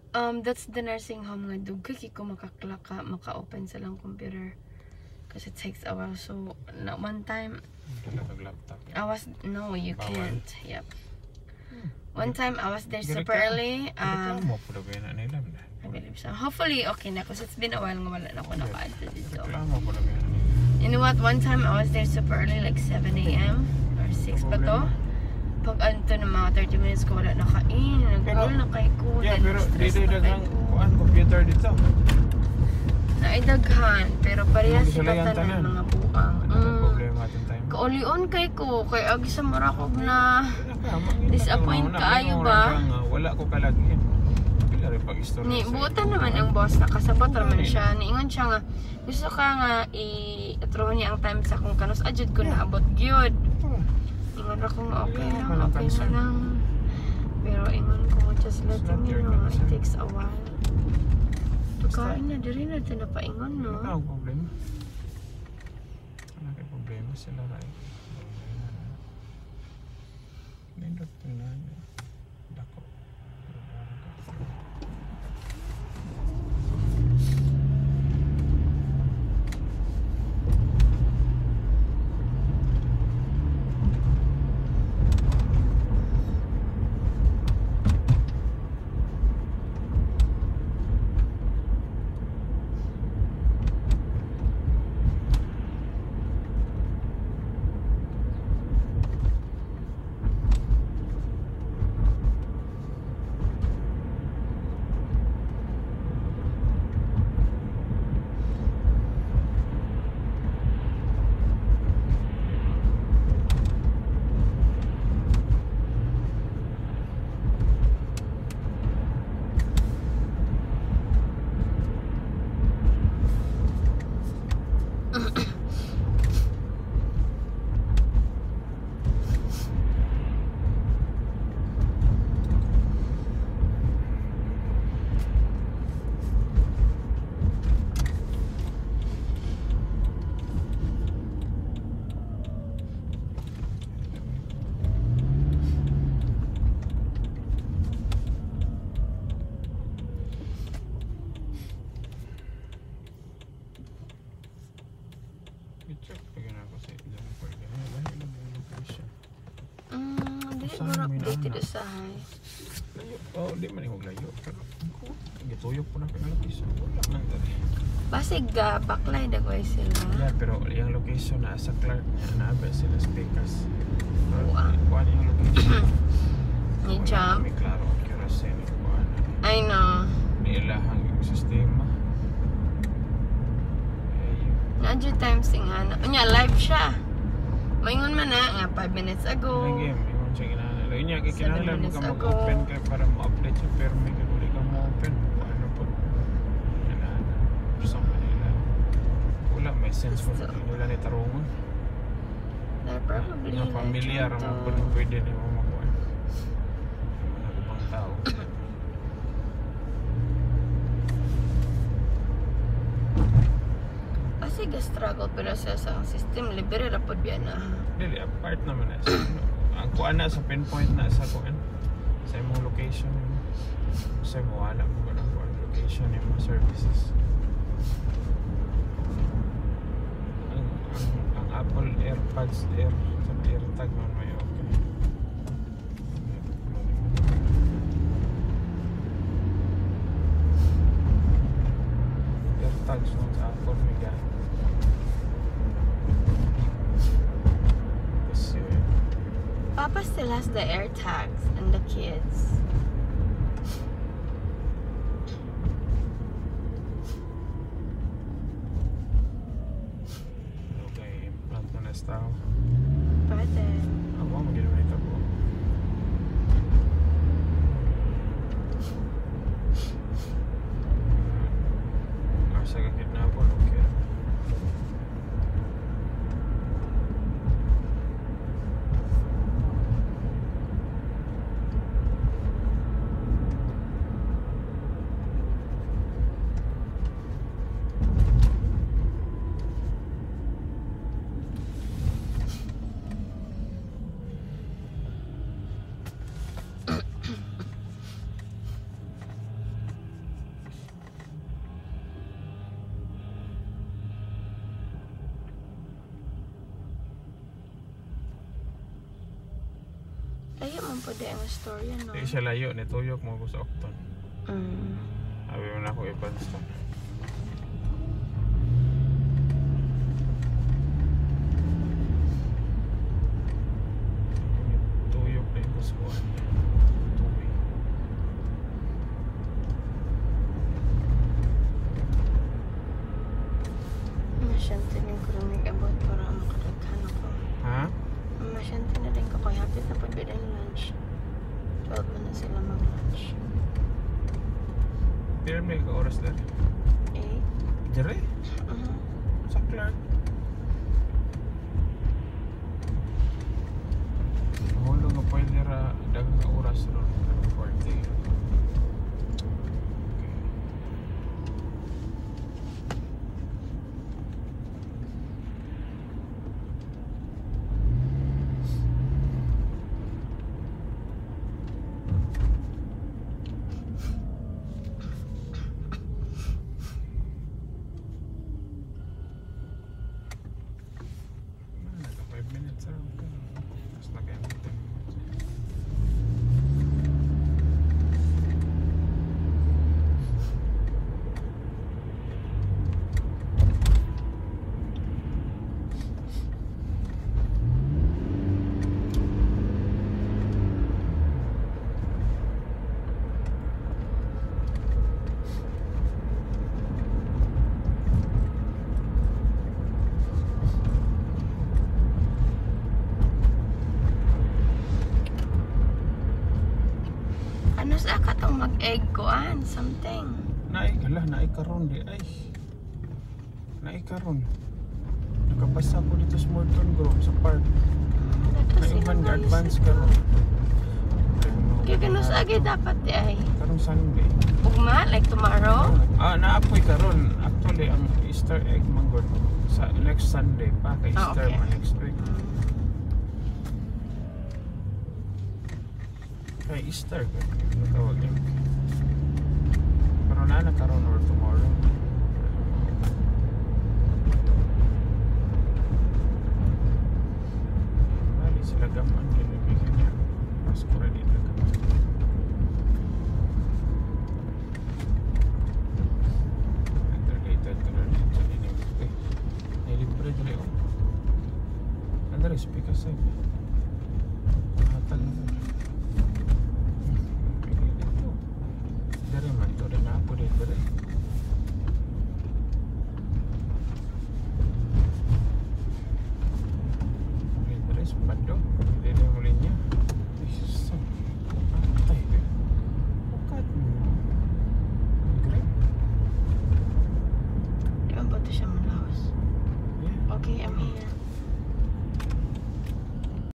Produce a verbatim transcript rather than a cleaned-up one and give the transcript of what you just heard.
Um, that's the nursing home nga dugay kay ko makaklaka, maka-open sa lang computer. Because it takes a while. So, na one time, laptop. I was, no, you Bawal. can't. Yep. Hmm. One time, I was there super Direkta- early. direkta Um, mo po na ba na nila na? I believe so. Hopefully, okay na. Because it's been a while nga wala na ako naka-adto dito. Reklamo po na ba na? You know what? One time, I was there super early, like seven A M or six pa to. Pag anto ng mga thirty minutes ko wala nakain. Nag-roll na kay ko. Yeah, then pero stress dito na dagang kay ko. kuan computer dito. Naidaghan. Pero parehas Hindi sa sila yan tanan tanan. mga buang. Ano ba Mm. problema atong time? Kaulion kay ko. Kay agi sa Morakog na Disappoint disappoint kaayo ba? Wala ko kalagi. Pila rin pag-istorya. Ni buotan naman ang boss nakasabot naman siya. Niingon siya nga gusto ka nga i-throw niya ang time sa kung kanus adjud ko naabot gyud. Ingon ako nga okay Yeah, lang, walang okay na concern. lang. Pero ingon ko just letting you know it takes a while. Pagkain na diri na ito napaingon no. Wala akong problema. Wala kay problema sila rin. Nindot ko na. Dako. I-check pa gina ko sa ilang part gina. Lahi lang yung location. Mm, dili Saan mo may updated naana? usahay. Layo. Oh, di man yung layo. Pero ako, gituyok po na ka ng location. Wala nang dali. Basig ga baklay dagway sila. Yeah, pero yung location na sa Clark na naabay sila speakers. Pero Wow. kuha niya yung location. Ni Wala jump. kami klaro accuracy ni kuha na. I know. Niilahang yung sistema. Eh, Nadyo times nga na. Unya, live siya. Maingon man na nga five minutes ago. May game, yung siya ginahal. Yun niya, Seven kinahanglan mo minutes ka ago. mag-open ka para ma-update siya, pero may kanuli ka ma-open. Ano po? Ganahan. Gusto ka nila. Wala, may sense mo. Gusto. Nila ni Tarungon. They're probably Mga like pamilyar trying mo to- po nung pwede ni mo makuha. Mga ibang tao. Kasi ga-struggle pero sa sa system libre ra pod biya na. Dili, apart naman na sa ano. Ang kuha na sa pinpoint na sa kuan. Sa imong location. Sa mo wala mo ka ng kuan location yung mga services. Ang, ang, ang Apple AirPods Air sa AirTag man may okay. AirTags nun sa Apple may gamit. Kasi Papa still has the air tags and the kids. okay, implant na na sa tao. Pwede. Ako ang mag-inumay ito po. Asa ka kidnapon, okay. Layo man po di ang storya, no? Di siya layo, ni tuyok mo ko sa Octon. Mm. Sabi mo na ako i-Banston. Tuyok na yung kasuhan. Tuwi. Masyante rin ko rin nag-abot para makadaghan ako. Ha? Masyante na rin ko kay hapit na pag din lunch. twelve mo na sila mag-lunch. Pero may ka-oras na rin. Eh? Dire? Uh-huh. Sa Clark. Hulo nga pwede ra dagang ka oras ron. forty. Okay. five minutes around. Tapos nag-end ten minutes. Ano sa ka tong mag-egg kuan? Something. Naay, ala, naay karon di ay. Naay karon. Nakapasa ko dito sa Morton Grove sa park. Ito Naay sila man guys. advance karon. Kaya ganun sa agi dapat di ay. Karong Sunday. Ugma, like tomorrow. Ah, naapoy karon. Actually, ang Easter egg manggod sa next Sunday pa kay Ah, Easter okay. man next week. Kay Easter ka. Tawag yun. Pero na na karon or tomorrow. Bali sila gaman binibigyan niya. Mas ko rin dito gaman. Related to the religion in everything. Nilibre dali o. Andare, speak aside. Hatal na rin. Dari man ito rin ako dito rin. Dito rin, spado. Hindi rin muli niya. Isa. Patay ka. Bukat mo. Green. Di ba ba ito siya malawas? Yeah. Okay, I'm here.